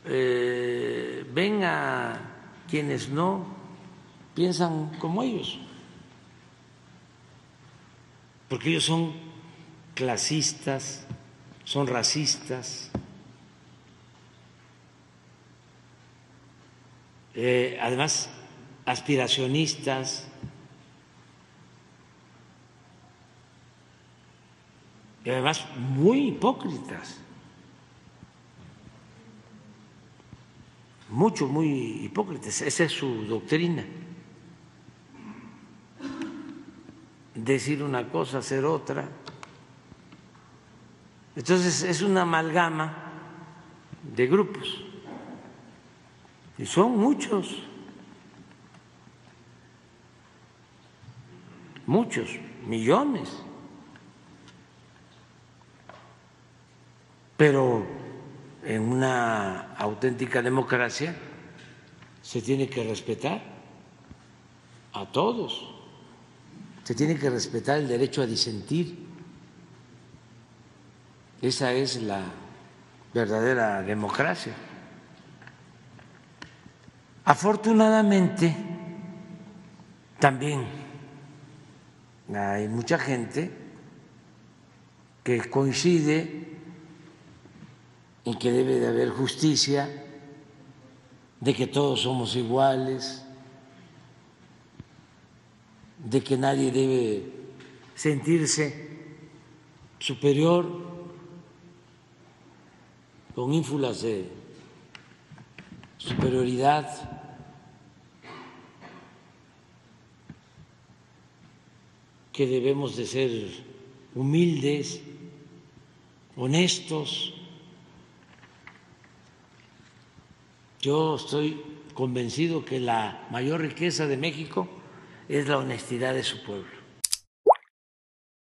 ven a quienes no piensan como ellos, porque ellos son clasistas, son racistas, además aspiracionistas, y además muy hipócritas, muy hipócritas. Esa es su doctrina: decir una cosa, hacer otra. Entonces es una amalgama de grupos, y son muchos, millones. Pero en una auténtica democracia se tiene que respetar a todos, se tiene que respetar el derecho a disentir. Esa es la verdadera democracia. Afortunadamente, también hay mucha gente que coincide en que debe de haber justicia, de que todos somos iguales, de que nadie debe sentirse superior, con ínfulas de superioridad. Que debemos de ser humildes, honestos. Yo estoy convencido que la mayor riqueza de México es la honestidad de su pueblo.